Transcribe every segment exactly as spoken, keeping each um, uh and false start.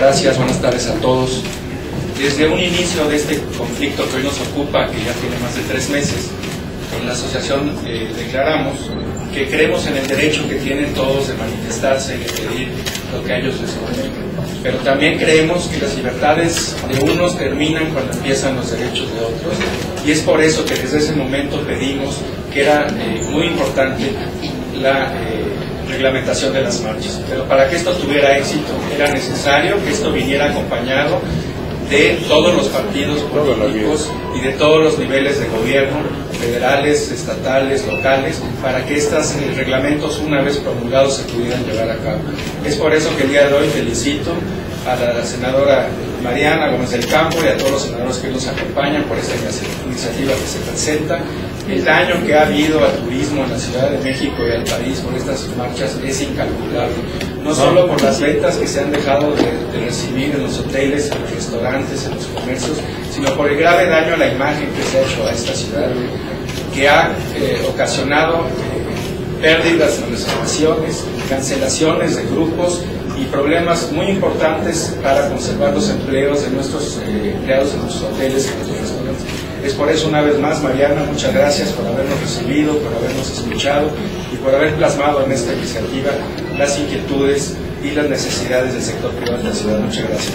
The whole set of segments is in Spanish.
gracias, buenas tardes a todos. Desde un inicio de este conflicto que hoy nos ocupa, que ya tiene más de tres meses, en la asociación eh, declaramos que creemos en el derecho que tienen todos de manifestarse y de pedir lo que a ellos les conviene. Pero también creemos que las libertades de unos terminan cuando empiezan los derechos de otros, y es por eso que desde ese momento pedimos que era eh, muy importante la eh, reglamentación de las marchas. Pero para que esto tuviera éxito era necesario que esto viniera acompañado de todos los partidos políticos y de todos los niveles de gobierno, federales, estatales, locales, para que estos eh, reglamentos, una vez promulgados, se pudieran llevar a cabo. Es por eso que el día de hoy felicito a la senadora Mariana Gómez del Campo y a todos los senadores que nos acompañan por esta iniciativa que se presenta. El daño que ha habido al turismo en la Ciudad de México y al país por estas marchas es incalculable. No solo por las ventas que se han dejado de, de recibir en los hoteles, en los restaurantes, en los comercios, sino por el grave daño a la imagen que se ha hecho a esta ciudad, que ha eh, ocasionado eh, pérdidas en reservaciones, cancelaciones de grupos y problemas muy importantes para conservar los empleos de nuestros eh, empleados en nuestros hoteles y en nuestros restaurantes. Es por eso, una vez más, Mariana, muchas gracias por habernos recibido, por habernos escuchado y por haber plasmado en esta iniciativa las inquietudes y las necesidades del sector privado de la ciudad. Muchas gracias.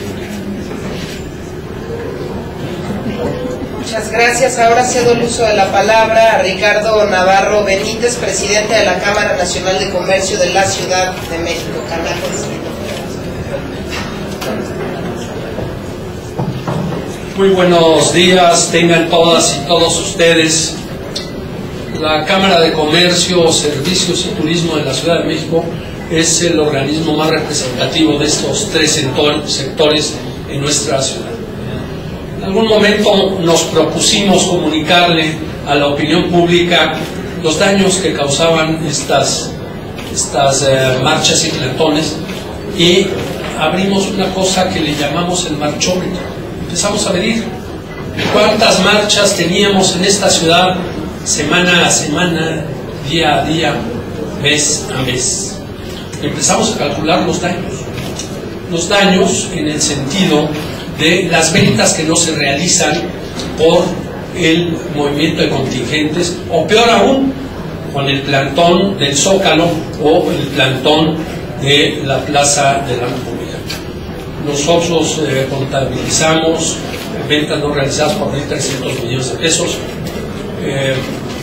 Muchas gracias. Ahora cedo el uso de la palabra a Ricardo Navarro Benítez, presidente de la Cámara Nacional de Comercio de la Ciudad de México. Canajos. Muy buenos días, tengan todas y todos ustedes. La Cámara de Comercio, Servicios y Turismo de la Ciudad de México es el organismo más representativo de estos tres sectores en nuestra ciudad. En algún momento nos propusimos comunicarle a la opinión pública los daños que causaban estas, estas eh, marchas y plantones, y abrimos una cosa que le llamamos el marchómetro. Empezamos a medir cuántas marchas teníamos en esta ciudad semana a semana, día a día, mes a mes. Empezamos a calcular los daños. Los daños en el sentido de las ventas que no se realizan por el movimiento de contingentes, o peor aún, con el plantón del Zócalo o el plantón de la Plaza de la República. Nosotros eh, contabilizamos ventas no realizadas por mil trescientos millones de pesos. Eh,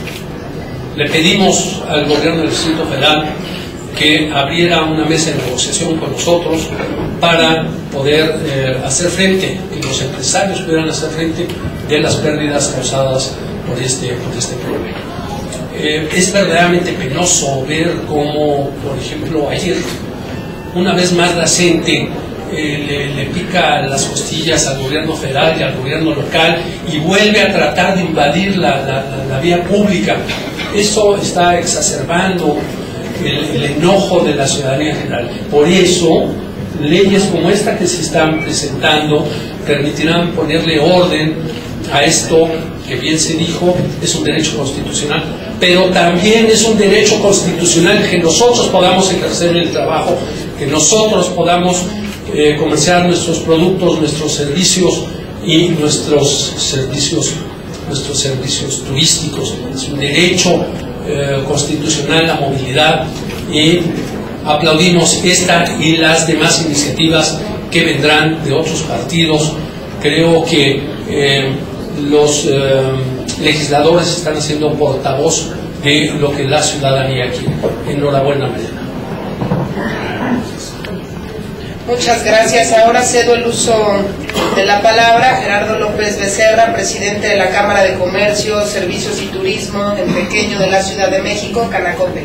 le pedimos al gobierno del Distrito Federal que abriera una mesa de negociación con nosotros para poder eh, hacer frente, que los empresarios pudieran hacer frente de las pérdidas causadas por este, por este problema. Eh, es verdaderamente penoso ver cómo, por ejemplo, ayer, una vez más la gente Eh, le, le pica las costillas al gobierno federal y al gobierno local y vuelve a tratar de invadir la, la, la, la vía pública. Esto está exacerbando el, el enojo de la ciudadanía en general. Por eso, leyes como esta que se están presentando permitirán ponerle orden a esto que, bien se dijo, es un derecho constitucional, pero también es un derecho constitucional que nosotros podamos ejercer el trabajo, que nosotros podamos Eh, comerciar nuestros productos, nuestros servicios y nuestros servicios, nuestros servicios turísticos. Es un derecho eh, constitucional la movilidad, y aplaudimos esta y las demás iniciativas que vendrán de otros partidos. Creo que eh, los eh, legisladores están haciendo portavoz de lo que la ciudadanía quiere. Enhorabuena, Mariana. Muchas gracias. Ahora cedo el uso de la palabra a Gerardo López Becerra, presidente de la Cámara de Comercio, Servicios y Turismo en Pequeño de la Ciudad de México, Canacope.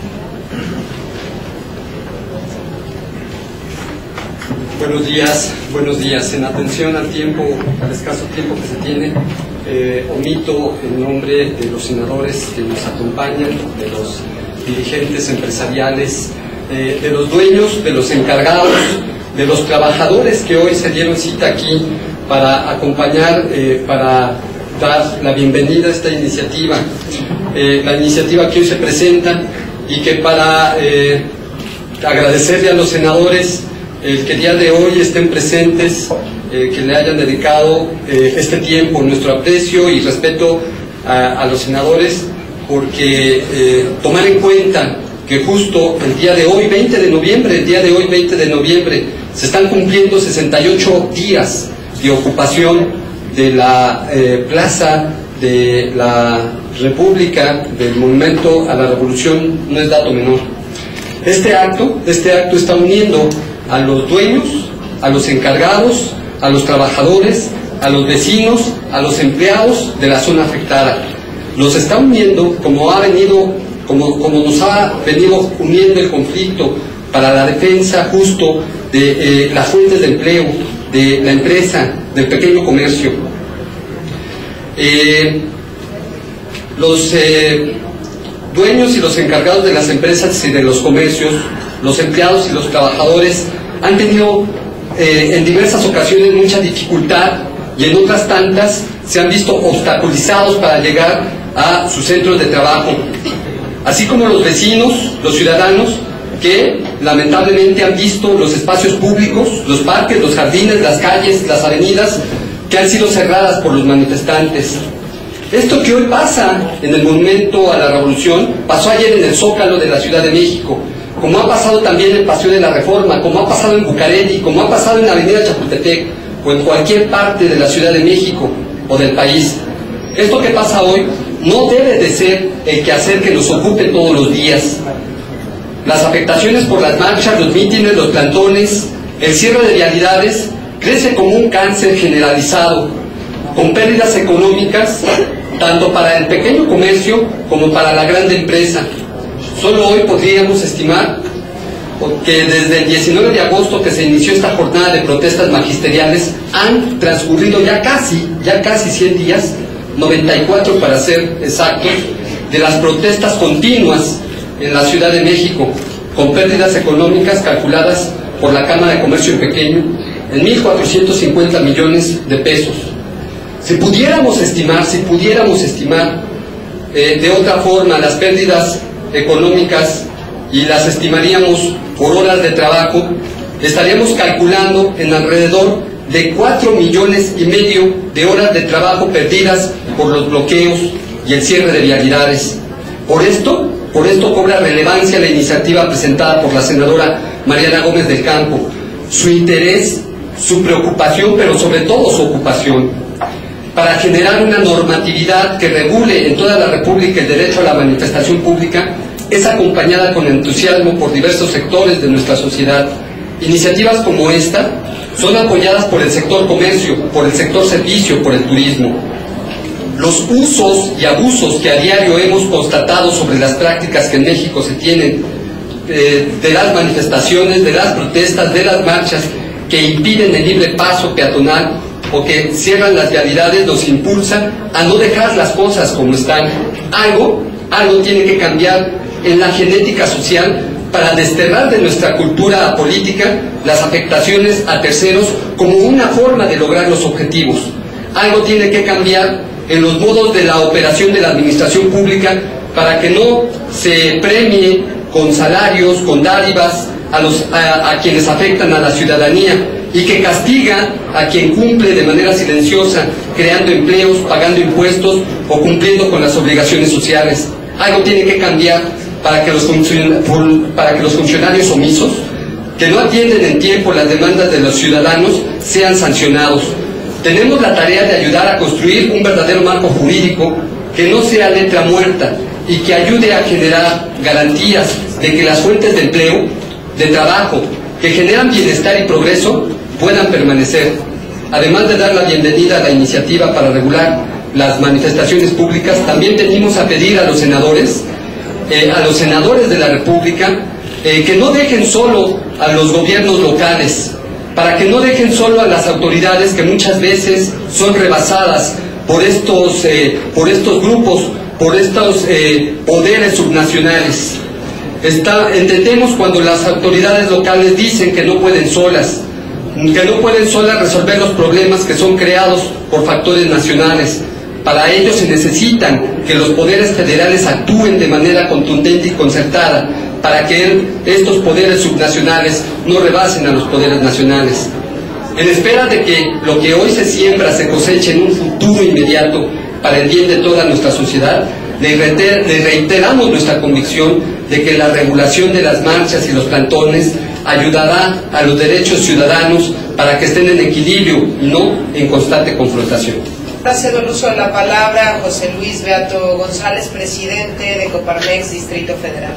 Buenos días, buenos días. En atención al tiempo, al escaso tiempo que se tiene, eh, omito el nombre de los senadores que nos acompañan, de los dirigentes empresariales, eh, de los dueños, de los encargados, de los trabajadores que hoy se dieron cita aquí para acompañar, eh, para dar la bienvenida a esta iniciativa, eh, la iniciativa que hoy se presenta, y que para eh, agradecerle a los senadores el que el día de hoy estén presentes, eh, que le hayan dedicado eh, este tiempo, nuestro aprecio y respeto a, a los senadores, porque eh, tomar en cuenta que justo el día de hoy, veinte de noviembre, el día de hoy, veinte de noviembre, se están cumpliendo sesenta y ocho días de ocupación de la eh, plaza de la República, del Monumento a la Revolución, no es dato menor. Este acto, este acto está uniendo a los dueños, a los encargados, a los trabajadores, a los vecinos, a los empleados de la zona afectada. Los está uniendo como ha venido, como, como nos ha venido uniendo el conflicto para la defensa justo de eh, las fuentes de empleo, de la empresa, del pequeño comercio. Eh, los eh, dueños y los encargados de las empresas y de los comercios, los empleados y los trabajadores han tenido eh, en diversas ocasiones mucha dificultad y en otras tantas se han visto obstaculizados para llegar a sus centros de trabajo, así como los vecinos, los ciudadanos que lamentablemente han visto los espacios públicos, los parques, los jardines, las calles, las avenidas que han sido cerradas por los manifestantes. Esto que hoy pasa en el Monumento a la Revolución pasó ayer en el Zócalo de la Ciudad de México, como ha pasado también en Paseo de la Reforma, como ha pasado en Bucareli, como ha pasado en la Avenida Chapultepec o en cualquier parte de la Ciudad de México o del país. Esto que pasa hoy no debe de ser el quehacer que nos ocupe todos los días. Las afectaciones por las marchas, los mítines, los plantones, el cierre de vialidades crece como un cáncer generalizado, con pérdidas económicas tanto para el pequeño comercio como para la gran empresa. Solo hoy podríamos estimar que desde el diecinueve de agosto que se inició esta jornada de protestas magisteriales han transcurrido ya casi, ya casi cien días, noventa y cuatro para ser exactos, de las protestas continuas en la Ciudad de México, con pérdidas económicas calculadas por la Cámara de Comercio en Pequeño en mil cuatrocientos cincuenta millones de pesos. Si pudiéramos estimar, si pudiéramos estimar eh, de otra forma las pérdidas económicas y las estimaríamos por horas de trabajo, estaríamos calculando en alrededor de cuatro millones y medio de horas de trabajo perdidas por los bloqueos y el cierre de vialidades. Por esto, por esto cobra relevancia la iniciativa presentada por la senadora Mariana Gómez del Campo, su interés, su preocupación, pero sobre todo su ocupación, para generar una normatividad que regule en toda la República el derecho a la manifestación pública, es acompañada con entusiasmo por diversos sectores de nuestra sociedad. Iniciativas como esta son apoyadas por el sector comercio, por el sector servicio, por el turismo. Los usos y abusos que a diario hemos constatado sobre las prácticas que en México se tienen, eh, de las manifestaciones, de las protestas, de las marchas, que impiden el libre paso peatonal o que cierran las vialidades, nos impulsan a no dejar las cosas como están. Algo, algo tiene que cambiar en la genética social para desterrar de nuestra cultura política las afectaciones a terceros como una forma de lograr los objetivos. Algo tiene que cambiar en los modos de la operación de la administración pública para que no se premie con salarios, con dádivas a, los, a, a quienes afectan a la ciudadanía y que castiga a quien cumple de manera silenciosa, creando empleos, pagando impuestos o cumpliendo con las obligaciones sociales. Algo tiene que cambiar para que los, para que los funcionarios omisos, que no atienden en tiempo las demandas de los ciudadanos, sean sancionados. Tenemos la tarea de ayudar a construir un verdadero marco jurídico que no sea letra muerta y que ayude a generar garantías de que las fuentes de empleo, de trabajo, que generan bienestar y progreso, puedan permanecer. Además de dar la bienvenida a la iniciativa para regular las manifestaciones públicas, también venimos a pedir a los senadores, eh, a los senadores de la República, eh, que no dejen solo a los gobiernos locales, para que no dejen solo a las autoridades que muchas veces son rebasadas por estos, eh, por estos grupos, por estos eh, poderes subnacionales. Está, entendemos cuando las autoridades locales dicen que no pueden solas, que no pueden solas resolver los problemas que son creados por factores nacionales, Para ello se necesitan que los poderes federales actúen de manera contundente y concertada para que el, estos poderes subnacionales no rebasen a los poderes nacionales. En espera de que lo que hoy se siembra se coseche en un futuro inmediato para el bien de toda nuestra sociedad, le, reiter, le reiteramos nuestra convicción de que la regulación de las marchas y los plantones ayudará a los derechos ciudadanos para que estén en equilibrio y no en constante confrontación. Ahora cedo el uso de la palabra a José Luis Beato González, presidente de Coparmex Distrito Federal.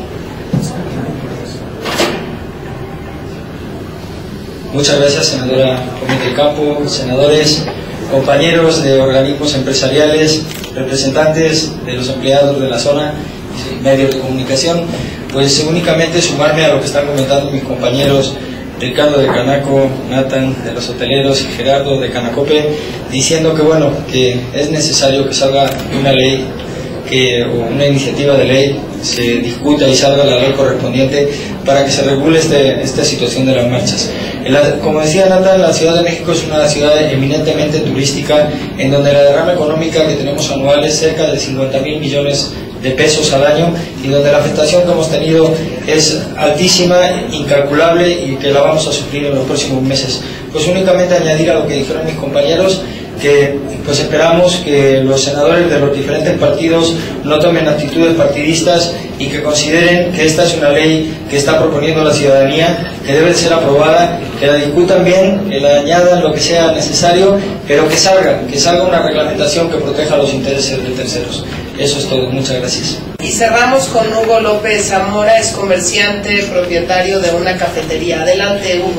Muchas gracias, senadora Gómez del Campo, senadores, compañeros de organismos empresariales, representantes de los empleados de la zona y medios de comunicación. Pues únicamente sumarme a lo que están comentando mis compañeros Ricardo de Canaco, Nathan de los hoteleros y Gerardo de Canacope, diciendo que bueno, que es necesario que salga una ley, que, o una iniciativa de ley, se discuta y salga la ley correspondiente para que se regule este, esta situación de las marchas. La, como decía Nathan, la Ciudad de México es una ciudad eminentemente turística, en donde la derrama económica que tenemos anual es cerca de cincuenta mil millones de pesos al año, y donde la afectación que hemos tenido es altísima, incalculable, y que la vamos a sufrir en los próximos meses. Pues únicamente añadir a lo que dijeron mis compañeros, que pues esperamos que los senadores de los diferentes partidos no tomen actitudes partidistas y que consideren que esta es una ley que está proponiendo la ciudadanía, que debe ser aprobada, que la discutan bien, que la añadan lo que sea necesario, pero que salga, que salga una reglamentación que proteja los intereses de terceros. Eso es todo, muchas gracias. Y cerramos con Hugo López Zamora, es comerciante, propietario de una cafetería. Adelante, Hugo.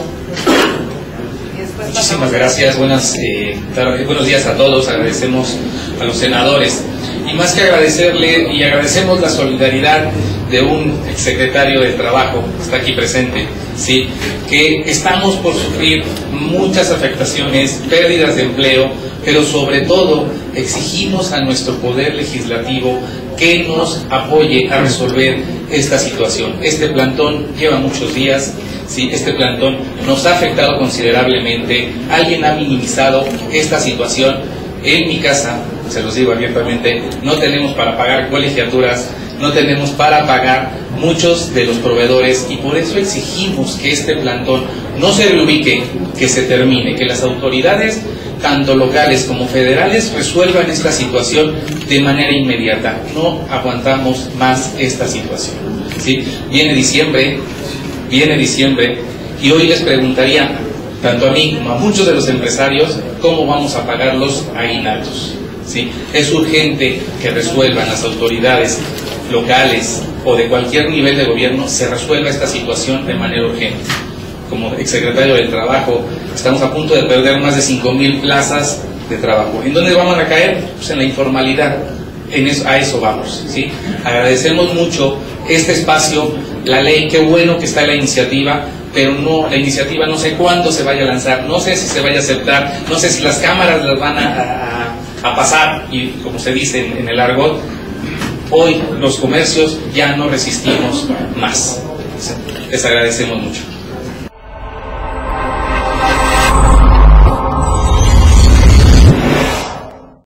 Muchísimas gracias, buenas, eh, buenos días a todos, agradecemos a los senadores, y más que agradecerle, y agradecemos la solidaridad de un exsecretario del Trabajo, que está aquí presente, ¿sí? Que estamos por sufrir muchas afectaciones, pérdidas de empleo, pero sobre todo exigimos a nuestro poder legislativo que nos apoye a resolver esta situación. Este plantón lleva muchos días, ¿sí? Este plantón nos ha afectado considerablemente, alguien ha minimizado esta situación. En mi casa, se los digo abiertamente, no tenemos para pagar colegiaturas, no tenemos para pagar muchos de los proveedores, y por eso exigimos que este plantón no se reubique, que se termine, que las autoridades tanto locales como federales resuelvan esta situación de manera inmediata. No aguantamos más esta situación, ¿sí? Viene diciembre, viene diciembre, y hoy les preguntaría, tanto a mí como a muchos de los empresarios, cómo vamos a pagar los aguinaldos, ¿sí? Es urgente que resuelvan las autoridades locales o de cualquier nivel de gobierno, se resuelva esta situación de manera urgente. Como exsecretario del Trabajo, estamos a punto de perder más de cinco mil plazas de trabajo. ¿En dónde vamos a caer? Pues en la informalidad. En eso, a eso vamos, ¿sí? Agradecemos mucho este espacio, la ley, qué bueno que está la iniciativa, pero no, la iniciativa no sé cuándo se vaya a lanzar, no sé si se vaya a aceptar, no sé si las cámaras las van a, a, a pasar, y como se dice en, en el argot, hoy los comercios ya no resistimos más. Les agradecemos mucho.